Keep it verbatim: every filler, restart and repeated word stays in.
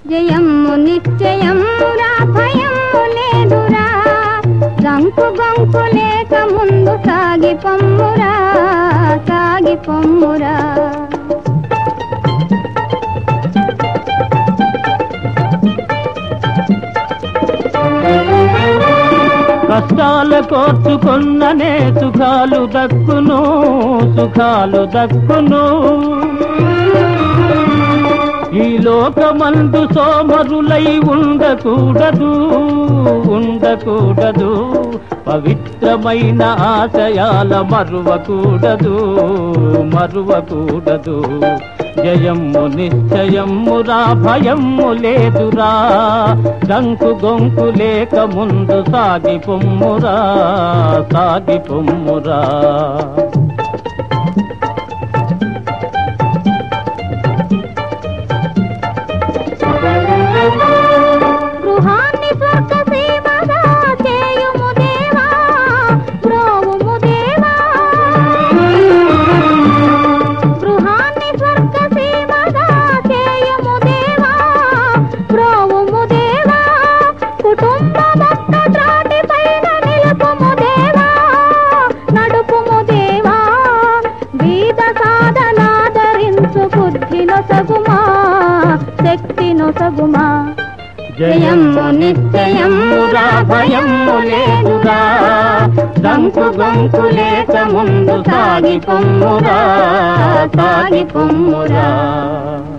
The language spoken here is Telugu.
జయము నిశ్చయమురా భయము లేదురా గంకు గంకు లేక ముందు సాగి పొమ్మురా సాగి పొమ్మురా కష్టాల కోర్చుకొన్ననే సుఖాలు దక్కును సుఖాలు దక్కును ఈ లోకమందు సోమరులై ఉండకూడదు ఉండకూడదు పవిత్రమైన ఆశయాల మరువకూడదు మరువకూడదు జయము నిశ్చయమురా భయము లేదురా గంకు గొంకు లేక ముందు సాగి పొమ్మురా సాగి పొమ్మురా సగుమా జయము నిశ్చయమురా భయము లేదురా గంకు గంకు లేక ముందు సాగి పొమ్మురా సాగి పొమ్మురా